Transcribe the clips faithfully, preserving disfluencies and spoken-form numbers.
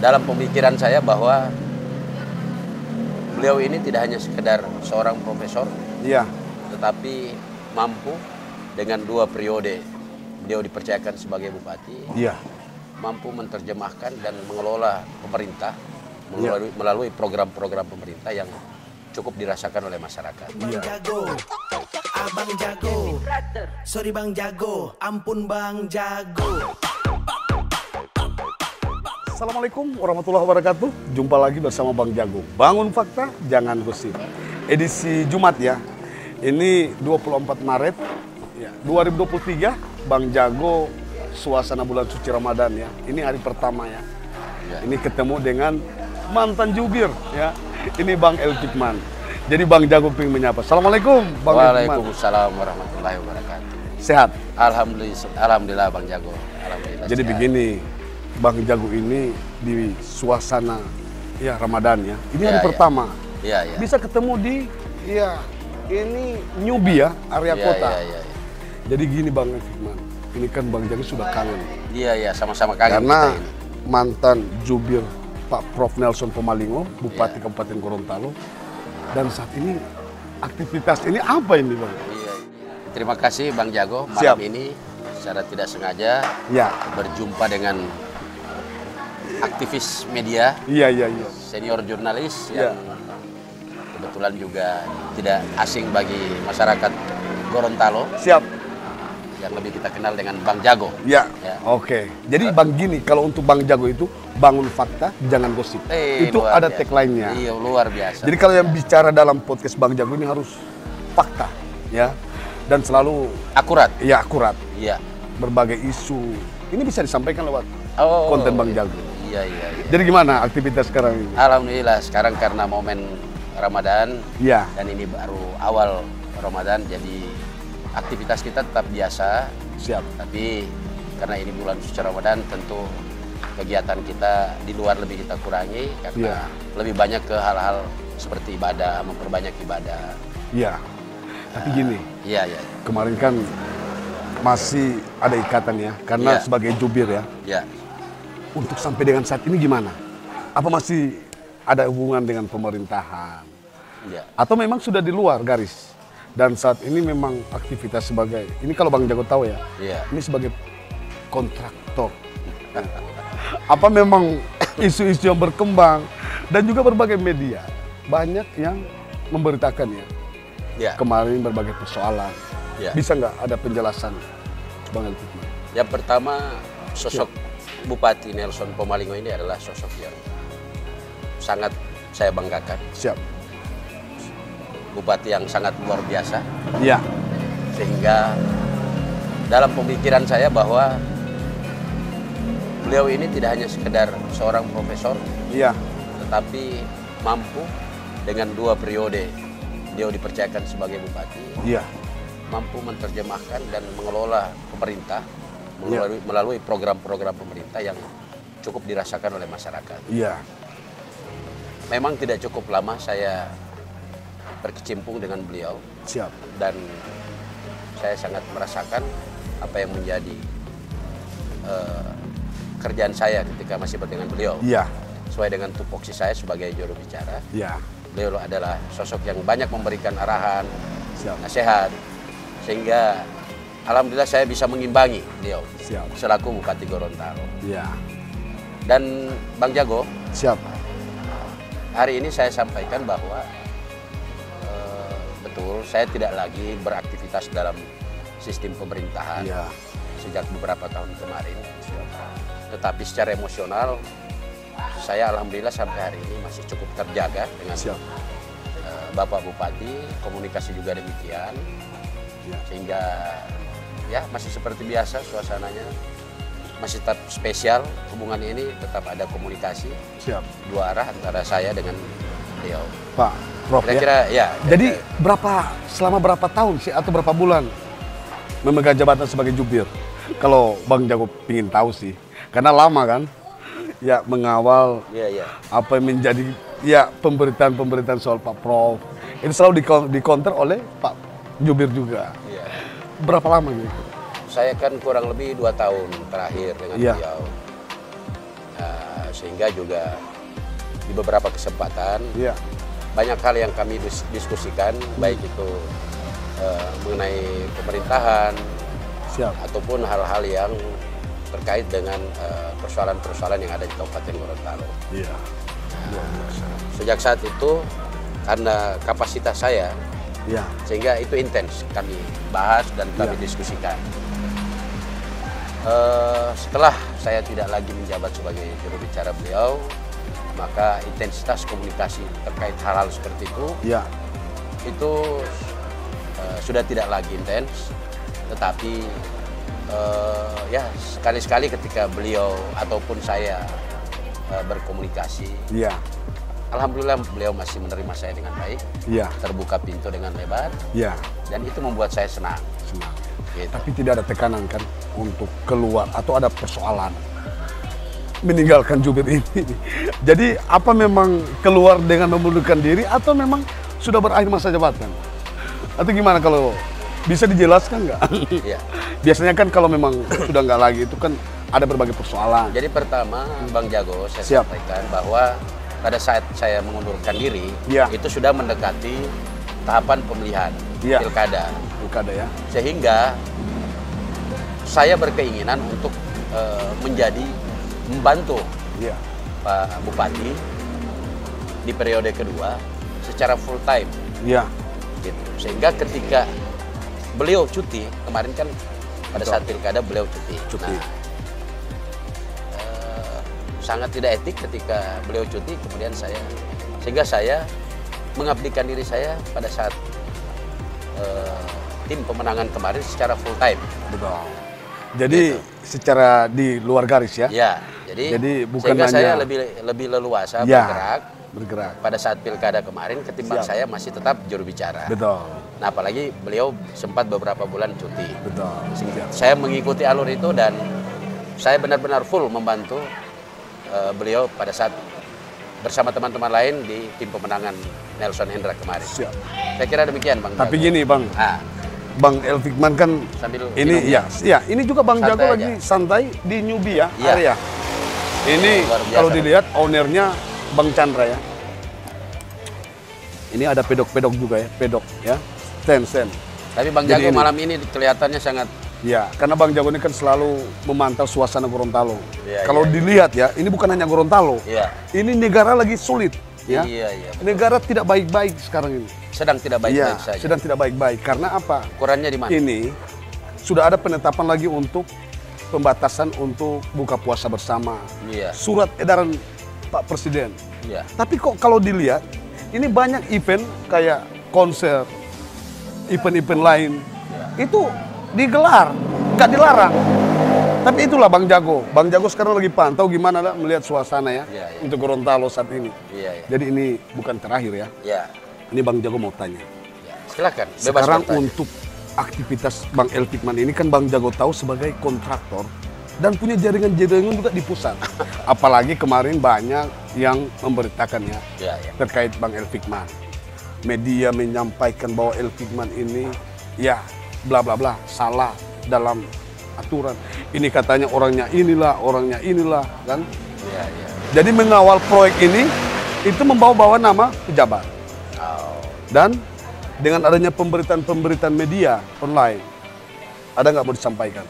dalam pemikiran saya bahwa beliau ini tidak hanya sekedar seorang profesor, Iya. tetapi mampu dengan dua periode beliau dipercayakan sebagai bupati, Iya. mampu menerjemahkan dan mengelola pemerintah Iya. melalui, melalui program-program pemerintah yang cukup dirasakan oleh masyarakat. Bang Iya. Jago, Abang Jago, sorry Bang Jago, ampun Bang Jago. Assalamualaikum warahmatullahi wabarakatuh. Jumpa lagi bersama Bang Jago. Bangun fakta, jangan gosip. Edisi Jumat ya. Ini dua puluh empat Maret ya, dua ribu dua puluh tiga. Bang Jago suasana bulan suci Ramadan ya. Ini hari pertama ya. Ya. Ini ketemu dengan mantan jubir ya. Ini Bang El Fikman. Jadi Bang Jago pengen menyapa. Assalamualaikum Bang El Fikman. Waalaikumsalam warahmatullahi wabarakatuh. Sehat. Alhamdulillah, alhamdulillah Bang Jago. Alhamdulillah. Jadi sehat. begini, Bang Jago ini di suasana ya Ramadan ya. Ini Ya, hari ya. pertama. Iya, iya. Bisa ketemu di ya ini newbie ya, area Iya, kota. iya, iya, iya. Jadi gini Bang Fikman, ini kan Bang Jago sudah kangen. Iya, iya, sama-sama kangen Karena kita ini. mantan jubir Pak Prof Nelson Pomalingo, Bupati Ya. Kabupaten Gorontalo. Dan saat ini aktivitas ini apa ini Bang? Iya. Terima kasih Bang Jago. Malam Siap. ini secara tidak sengaja Ya, berjumpa dengan aktivis media, iya, iya, iya. senior jurnalis Ya. yang kebetulan juga tidak asing bagi masyarakat Gorontalo, Siap. yang lebih kita kenal dengan Bang Jago. Ya, Ya. oke. Jadi Bang gini, kalau untuk Bang Jago itu bangun fakta, jangan gosip. Eh, itu luar ada biasa. tagline-nya. Iya, luar biasa. Jadi kalau yang bicara dalam podcast Bang Jago ini harus fakta, ya, dan selalu Akurat. ya akurat. Iya. Berbagai isu ini bisa disampaikan lewat Oh, konten Bang Jago. Iya, iya, iya. Jadi gimana aktivitas sekarang ini? Alhamdulillah sekarang karena momen Ramadan Ya, dan ini baru awal Ramadan, jadi aktivitas kita tetap biasa. siap. Tapi karena ini bulan suci Ramadan, tentu kegiatan kita di luar lebih kita kurangi karena Iya. lebih banyak ke hal-hal seperti ibadah, memperbanyak ibadah. Ya. Tapi gini, Iya, iya, kemarin kan masih ada ikatan ya, karena Iya. sebagai jubir ya. iya. Untuk sampai dengan saat ini gimana? Apa masih ada hubungan dengan pemerintahan? Iya. Atau memang sudah di luar garis? Dan saat ini memang aktivitas sebagai, ini kalau Bang Jago tahu ya, Iya. ini sebagai kontraktor. Apa memang isu-isu yang berkembang dan juga berbagai media banyak yang memberitakan ya. Iya. Kemarin berbagai persoalan. Iya. Bisa nggak ada penjelasan Bang El Fikman? Yang pertama, sosok Bupati Nelson Pomalingo ini adalah sosok yang sangat saya banggakan. Siap. Bupati yang sangat luar biasa, Iya. sehingga dalam pemikiran saya bahwa beliau ini tidak hanya sekedar seorang profesor, Iya. tetapi mampu dengan dua periode beliau dipercayakan sebagai bupati, Iya. mampu menerjemahkan dan mengelola pemerintah Iya. melalui, melalui program-program pemerintah yang cukup dirasakan oleh masyarakat. Iya. Memang tidak cukup lama saya berkecimpung dengan beliau, Siap. dan saya sangat merasakan apa yang menjadi uh, kerjaan saya ketika masih dengan beliau. Iya. Sesuai dengan tupoksi saya sebagai juru bicara, Iya. beliau adalah sosok yang banyak memberikan arahan, Siap. nasihat, sehingga alhamdulillah saya bisa mengimbangi beliau Siap. selaku Bupati Gorontalo. Iya. Dan Bang Jago, Siap. hari ini saya sampaikan bahwa eh, betul saya tidak lagi beraktivitas dalam sistem pemerintahan Iya. sejak beberapa tahun kemarin. Tetapi secara emosional saya alhamdulillah sampai hari ini masih cukup terjaga dengan Siap. eh, Bapak Bupati, komunikasi juga demikian, Iya. sehingga ya masih seperti biasa suasananya, masih tetap spesial hubungan ini, tetap ada komunikasi Siap. dua arah antara saya dengan beliau. Pak Prof ya. Kira-kira ya. Jadi kira-kira- berapa selama berapa tahun sih atau berapa bulan memegang jabatan sebagai jubir? Kalau Bang Jago pingin tahu sih, karena lama kan, ya mengawal Iya, iya. apa yang menjadi ya pemberitaan-pemberitaan soal Pak Prof. Itu selalu dikon- dikonter oleh Pak Jubir juga. Iya. Berapa lama gitu? Saya kan kurang lebih dua tahun terakhir dengan Iya. beliau. Nah, sehingga juga di beberapa kesempatan Iya. banyak hal yang kami dis- diskusikan, baik itu uh, mengenai pemerintahan Siap. ataupun hal-hal yang terkait dengan uh, persoalan-persoalan yang ada di Kabupaten Gorontalo. Iya. Luar biasa. Sejak saat itu karena kapasitas saya, Iya. sehingga itu intens kami bahas dan kami Iya. diskusikan. Uh, setelah saya tidak lagi menjabat sebagai juru bicara beliau, maka intensitas komunikasi terkait hal-hal seperti itu Iya. itu uh, sudah tidak lagi intens, tetapi uh, ya sekali-sekali ketika beliau ataupun saya uh, berkomunikasi, Iya. alhamdulillah beliau masih menerima saya dengan baik, Iya. terbuka pintu dengan lebar, Iya. dan itu membuat saya senang. Senang. Gitu. Tapi tidak ada tekanan kan untuk keluar atau ada persoalan meninggalkan jubir ini. Jadi apa memang keluar dengan memundurkan diri atau memang sudah berakhir masa jabatan? Atau gimana kalau bisa dijelaskan nggak? Iya. Biasanya kan kalau memang sudah nggak lagi itu kan ada berbagai persoalan. Jadi pertama Bang Jago saya Siap. sampaikan bahwa pada saat saya mengundurkan diri, Iya. itu sudah mendekati tahapan pemilihan Iya. pilkada. Pilkada ya. Sehingga saya berkeinginan untuk eh, menjadi membantu Iya. Pak Bupati di periode kedua secara full time, Iya. gitu. Sehingga ketika beliau cuti kemarin kan pada Betul. saat pilkada beliau cuti. Cuti. Nah, eh, sangat tidak etik ketika beliau cuti kemudian saya, sehingga saya mengabdikan diri saya pada saat eh, tim pemenangan kemarin secara full time. Betul. Jadi secara di luar garis ya. Ya, jadi, Jadi bukan sehingga saya hanya- lebih lebih leluasa Ya. bergerak Bergerak. pada saat pilkada kemarin ketimbang Siap. saya masih tetap juru bicara. Betul. Nah, apalagi beliau sempat beberapa bulan cuti. Betul. Siap. Saya mengikuti alur itu dan saya benar-benar full membantu eh, beliau pada saat bersama teman-teman lain di tim pemenangan Nelson Hendra kemarin. Siap. Saya kira demikian, Bang. Tapi Jago. gini Bang, Ah, Bang El Fikman kan sambil ini minum. ya, ya ini juga Bang Santai Jago aja. lagi santai di Newbie ya, Iya. area. Ini Luar biasa, kalau Bang. dilihat ownernya Bang Chandra ya. Ini ada pedok-pedok juga ya, pedok ya, stand-stand. Tapi Bang Jadi Jago ini- malam ini kelihatannya sangat Ya, karena Bang Jago ini kan selalu memantau suasana Gorontalo. Iya, Kalau iya, iya. dilihat ya, ini bukan hanya Gorontalo. Iya. Ini negara lagi sulit ya. Iya, iya. Negara tidak baik-baik sekarang ini. Sedang tidak baik-baik Iya, saja. sedang tidak baik-baik. Karena apa? Ukurannya di mana? Ini sudah ada penetapan lagi untuk pembatasan untuk buka puasa bersama. Iya. Surat edaran Pak Presiden. Iya. Tapi kok kalau dilihat, ini banyak event kayak konser, event-event lain, itu digelar, nggak dilarang. Tapi itulah Bang Jago. Bang Jago sekarang lagi pantau gimana lah melihat suasana ya, Iya, iya. untuk Gorontalo saat ini. Iya, iya. Jadi ini bukan terakhir ya. Iya. Ini Bang Jago mau tanya. Iya. Silakan, bebas Sekarang bertanya. untuk aktivitas Bang El Fikman ini kan Bang Jago tahu sebagai kontraktor dan punya jaringan-jaringan juga di pusat. Apalagi kemarin banyak yang memberitakannya Iya, iya. terkait Bang El Fikman. Media menyampaikan bahwa El Fikman ini ya bla bla bla salah dalam aturan. Ini katanya orangnya inilah, orangnya inilah kan. Iya, iya. Jadi mengawal proyek ini itu membawa-bawa nama pejabat. Oh. Dan dengan adanya pemberitaan-pemberitaan media online, ada nggak mau disampaikan?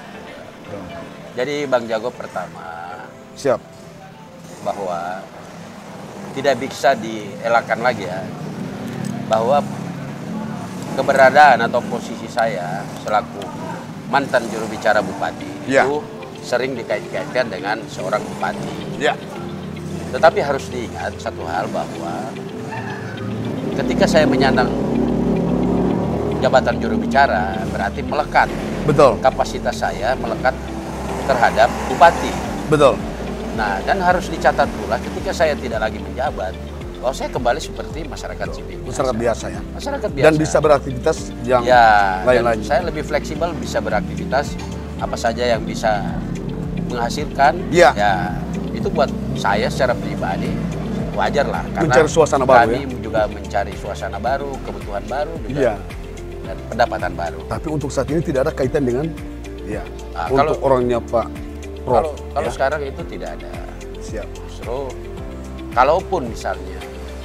Jadi Bang Jago pertama Siap. bahwa tidak bisa dielakkan lagi ya bahwa keberadaan atau posisi saya selaku mantan juru bicara bupati Ya. itu sering dikait-kaitkan dengan seorang bupati. Ya. Tetapi harus diingat satu hal bahwa ketika saya menyandang jabatan juru bicara berarti melekat Betul. kapasitas saya melekat terhadap bupati. Betul. Nah, dan harus dicatat pula ketika saya tidak lagi menjabat bahwa saya kembali seperti masyarakat sipil. Masyarakat biasa ya. Masyarakat biasa. Dan bisa beraktivitas yang ya, dan lain-lain. saya lebih fleksibel bisa beraktivitas apa saja yang bisa menghasilkan. Ya. Ya, itu buat saya secara pribadi wajar lah karena Mencari suasana baru, kami ya? juga mencari suasana baru, kebutuhan baru juga Iya. dan pendapatan baru. Tapi untuk saat ini tidak ada kaitan dengan ya Nah, untuk kalau- orangnya Pak Prof. Kalau kalau ya. sekarang itu tidak ada. Siap. Justru kalaupun misalnya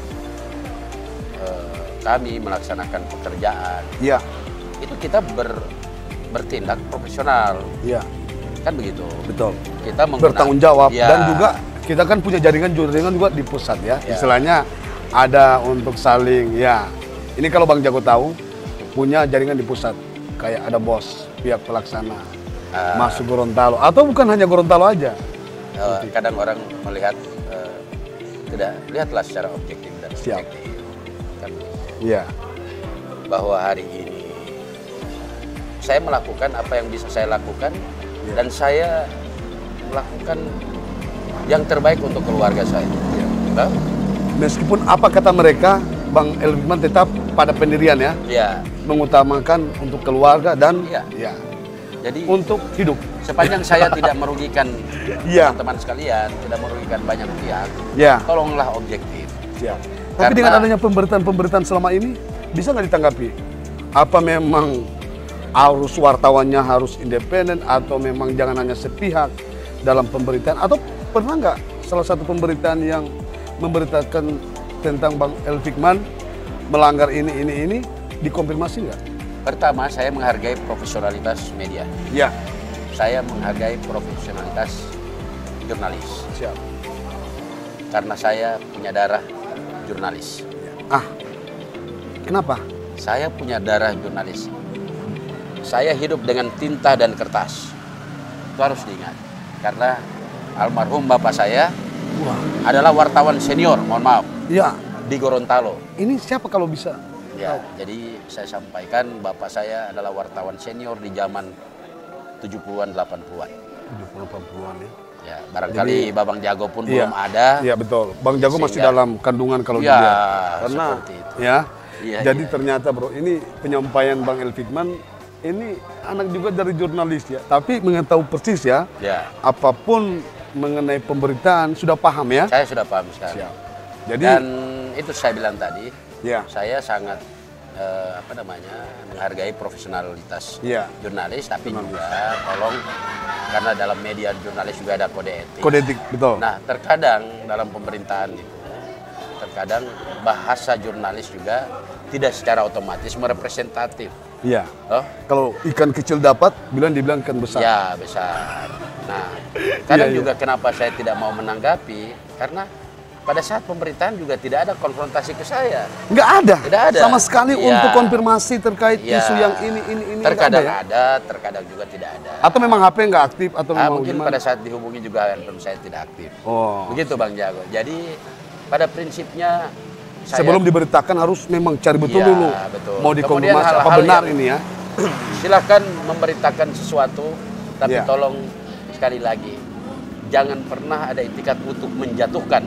eh, kami melaksanakan pekerjaan, Iya. itu kita ber, bertindak profesional, Iya. kan begitu. Betul. Kita menggunakan- Bertanggung jawab Ya, dan juga kita kan punya jaringan-jaringan juga di pusat ya. Ya. Istilahnya ada untuk saling ya. Ini kalau Bang Jago tahu punya jaringan di pusat kayak ada bos pihak pelaksana Ah. masuk Gorontalo atau bukan hanya Gorontalo aja. eh, kadang orang melihat eh, tidak lihatlah secara objektif dan Siap. subjektif, kan begitu. Iya. Bahwa hari ini saya melakukan apa yang bisa saya lakukan Ya. dan saya melakukan yang terbaik untuk keluarga saya. Ya. Nah, Meskipun apa kata mereka, Bang Elvikman tetap pada pendirian ya, ya, mengutamakan untuk keluarga dan Iya. ya jadi untuk hidup. sepanjang saya tidak merugikan Iya. teman-teman sekalian, tidak merugikan banyak pihak, Ya. tolonglah objektif. Siap. Tapi Karena- dengan adanya pemberitaan-pemberitaan selama ini, bisa nggak ditanggapi? Apa memang harus wartawannya harus independen atau memang jangan hanya sepihak dalam pemberitaan? Atau pernah nggak salah satu pemberitaan yang memberitakan tentang Bang Elvikman melanggar ini, ini, ini, dikonfirmasi nggak? Pertama, saya menghargai profesionalitas media. Ya. Saya menghargai profesionalitas jurnalis. Siap. Karena saya punya darah jurnalis. Ah, kenapa? Saya punya darah jurnalis. Saya hidup dengan tinta dan kertas. Itu harus diingat. Karena almarhum bapak saya Wah. adalah wartawan senior, mohon maaf, Ya, di Gorontalo. ini siapa kalau bisa? Ya, jadi saya sampaikan bapak saya adalah wartawan senior di zaman tujuh puluhan delapan puluhan. tujuh puluh delapan puluhan ya. Ya, barangkali Jadi- Babang Jago pun Iya. belum ada. Iya betul. Bang Jago masih Sehingga- dalam kandungan kalau Ya, dilihat. Karena seperti itu. ya. Iya, jadi iya. ternyata bro, ini penyampaian Bang Elvikman ini anak juga dari jurnalis ya. Tapi mengetahui persis ya, Ya, apapun mengenai pemberitaan sudah paham ya. saya sudah paham sekali. Siap. Jadi Dan itu saya bilang tadi, ya, saya sangat eh, apa namanya menghargai profesionalitas Iya. jurnalis, tapi Jurnalis. juga tolong karena dalam media jurnalis juga ada kode etik. kode etik betul. Nah, terkadang dalam pemerintahan itu, terkadang bahasa jurnalis juga tidak secara otomatis merepresentatif. Iya. Oh, Kalau ikan kecil dapat, bilang dibilang ikan besar. ya besar. Nah, kadang Iya, iya. juga kenapa saya tidak mau menanggapi, karena pada saat pemerintahan juga tidak ada konfrontasi ke saya. Nggak ada. Tidak ada. Sama sekali Iya. untuk konfirmasi terkait Ya, isu yang ini, ini, ini. nggak terkadang ada, ya? ada, terkadang juga tidak ada. Atau memang H P nggak aktif atau Ah, memang mungkin gimana? pada saat dihubungi juga handphone saya tidak aktif. Oh. Begitu Bang Jago. Jadi pada prinsipnya saya Sebelum diberitakan harus memang cari betul Iya, dulu. betul. Mau Kemudian dikonfirmasi apa hal-hal benar yang- ini ya. silahkan memberitakan sesuatu, tapi Iya. tolong sekali lagi jangan pernah ada itikat untuk menjatuhkan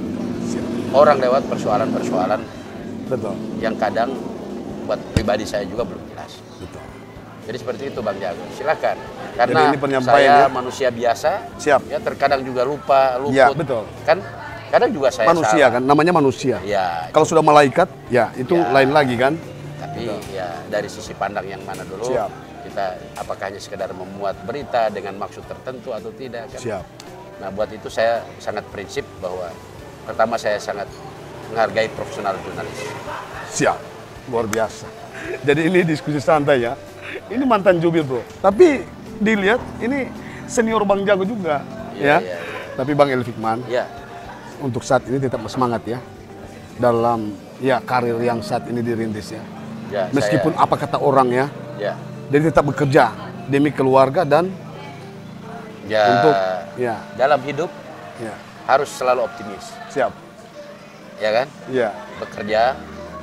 orang lewat persoalan-persoalan Betul. yang kadang buat pribadi saya juga belum jelas. Betul. Jadi seperti itu Bang Jago. Silakan. Karena ini penyampaian saya ya. manusia biasa. Siap. Ya terkadang juga lupa, luput. Ya, betul. Kan kadang juga saya Manusia salah. kan, namanya manusia. Ya. Kalau sudah malaikat, ya itu Ya. lain lagi kan. Tapi ya dari sisi pandang yang mana dulu. Siap. Kita apakah hanya sekedar memuat berita dengan maksud tertentu atau tidak kan? Siap. Nah, buat itu saya sangat prinsip bahwa pertama saya sangat menghargai profesional jurnalis. Siap. Luar biasa. Jadi ini diskusi santai ya. Ini mantan jubir bro. Tapi dilihat ini senior Bang Jago juga. Iya, ya. iya, iya. Tapi Bang Elvikman Ya, untuk saat ini tetap semangat ya. Dalam ya karir yang saat ini dirintis ya. ya Meskipun apa kata orang ya. saya, ya, Jadi tetap bekerja demi keluarga dan ya, untuk ya, dalam hidup ya. harus selalu optimis, Siap. ya kan? Ya, Bekerja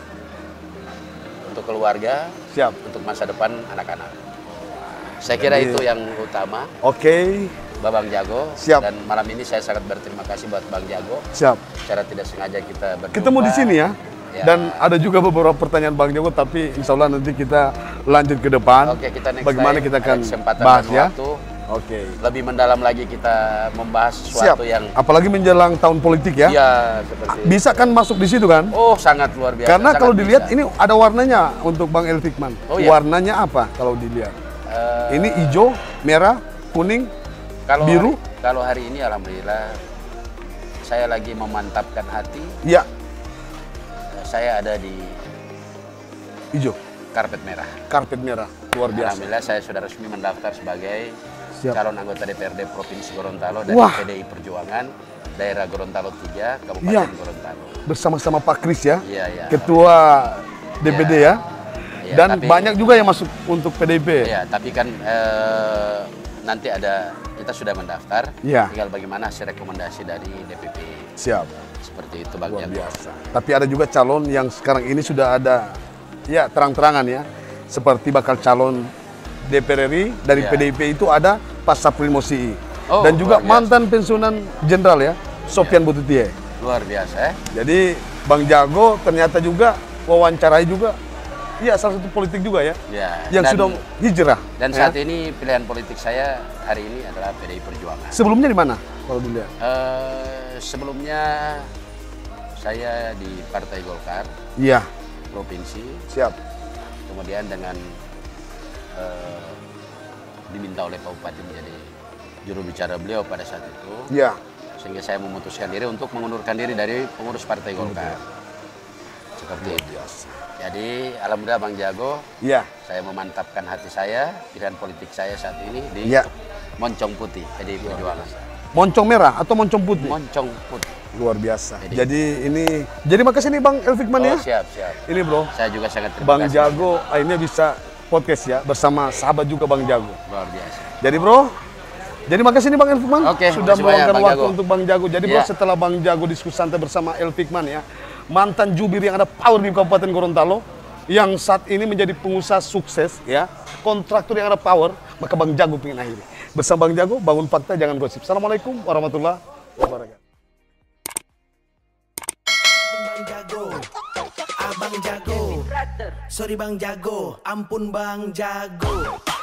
untuk keluarga, siap. untuk masa depan anak-anak. Saya kira Jadi- itu yang utama, Oke, Babang Jago. Siap. Dan malam ini saya sangat berterima kasih buat Bang Jago. siap. Secara tidak sengaja kita berjumpa. Ketemu di sini ya. Ya. Dan ada juga beberapa pertanyaan Bang Jago, tapi insya Allah nanti kita lanjut ke depan. Oke, kita next Bagaimana time kita akan ada kesempatan bahas dan ya. waktu. Oke. Lebih mendalam lagi kita membahas Siap. sesuatu yang Apalagi menjelang tahun politik ya. ya seperti Bisa kan masuk di situ kan? Oh, sangat luar biasa. Karena sangat kalau dilihat bisa. ini ada warnanya untuk Bang Elvikman. Oh, iya. Warnanya apa kalau dilihat? Eh, Ini hijau, merah, kuning. kalau biru? hari, kalau hari ini alhamdulillah saya lagi memantapkan hati. Iya. Saya ada di Hijau. karpet merah. Karpet merah. Luar biasa. Alhamdulillah saya sudah resmi mendaftar sebagai Siap. calon anggota D P R D Provinsi Gorontalo dari Wah. P D I Perjuangan daerah Gorontalo tiga, Kabupaten Iya. Gorontalo. Bersama-sama Pak Kris ya. Iya, iya. Ketua D P D Iya. ya. Iya, Dan tapi- banyak juga yang masuk untuk P D I P. Iya, tapi kan eh, nanti ada kita sudah mendaftar. Iya. Tinggal bagaimana hasil rekomendasi dari D P P. Siap. Seperti itu Bang Luar Jago. biasa. Tapi ada juga calon yang sekarang ini sudah ada ya terang-terangan ya. Seperti bakal calon D P R R I dari Iya. P D I P itu ada Pak Sapril Mosii. Oh, Dan juga luar biasa. mantan pensiunan jenderal ya, Sofian Bututie. Luar biasa ya. Jadi Bang Jago ternyata juga wawancarai juga. Iya, salah satu politik juga ya. Ya, Yang dan- sudah hijrah. Dan ya. saat ini pilihan politik saya hari ini adalah P D I Perjuangan. Sebelumnya di mana? Kalau dulu ya. Eh, sebelumnya saya di Partai Golkar Iya, Provinsi, siap. kemudian dengan eh, diminta oleh Pak Bupati menjadi juru bicara beliau pada saat itu, Iya. sehingga saya memutuskan diri untuk mengundurkan diri dari pengurus Partai Golkar. Seperti itu. Jadi alhamdulillah Bang Jago, Iya. saya memantapkan hati saya, pilihan politik saya saat ini di Iya. Moncong Putih, P D I Perjuangan. Moncong merah atau moncong putih? Moncong Putih. Luar biasa. Jadi- Jadi ini, jadi makasih nih Bang Elfikman Oh, ya. siap, siap. Ini bro, Saya juga sangat terima Bang kasih. Jago akhirnya bisa podcast ya bersama sahabat juga Bang Jago. Luar biasa. Jadi bro, jadi makasih nih Bang Elfikman Oke, sudah makasih banyak, meluangkan Bang waktu Jago. untuk Bang Jago. Jadi bro, Iya. setelah Bang Jago diskusi santai bersama Elfikman ya, mantan jubir yang ada power di Kabupaten Gorontalo, yang saat ini menjadi pengusaha sukses ya, kontraktor yang ada power, maka Bang Jago pengen akhiri. Bersama Bang Jago, bangun fakta jangan gosip. Assalamualaikum warahmatullahi wabarakatuh. Bang Jago, Abang Jago, sorry Bang Jago, ampun Bang Jago.